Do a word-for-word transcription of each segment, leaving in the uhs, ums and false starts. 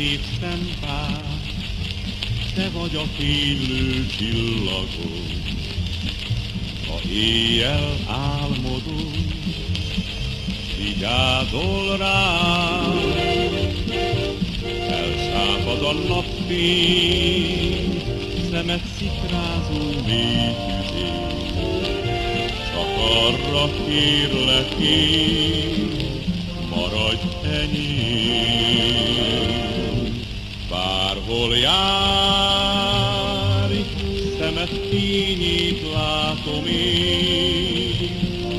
szép szempár, te vagy a fénylő csillagom, ha éjjel álmodom, vigyázol rám. Elszápad a napfény, szemed szikrázó mély tüzén, csak arra kérlek én, maradj enyém. Bárhol járj, szemed fényét látom én,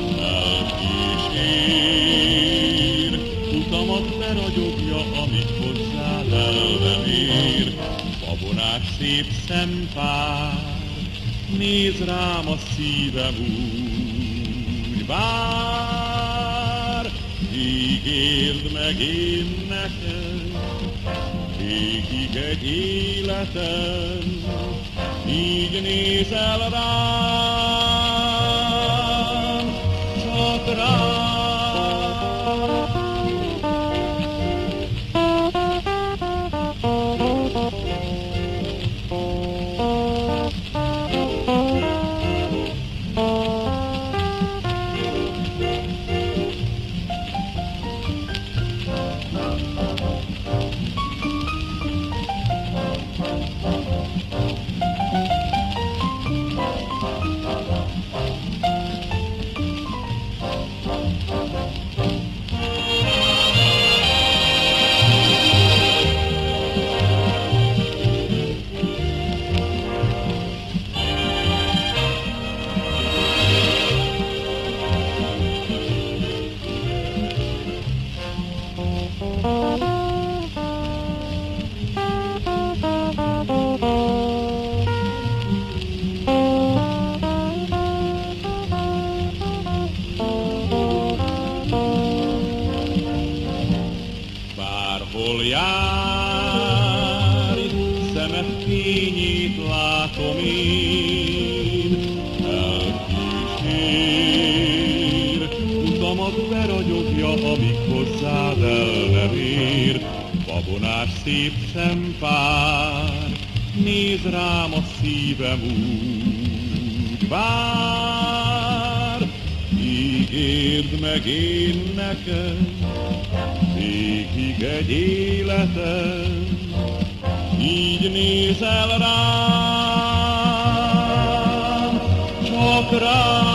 elkísér, utamat beragyogja, amit hozzád el nem ér. Babonás szép szempár, nézd rám, a szívem úgy vár. Ígérd meg én neked, végig egy életem, így nézel rám, csak rám. Bárhol járj, szemed fényét látom én, elkísér, utamat beragyogja, amíg hozzád el nem ér. Babonás szép szempár, nézd rám, a szívem úgy vár. Ígérd meg én neked, végig egy életem, így nézel rám, csak rám.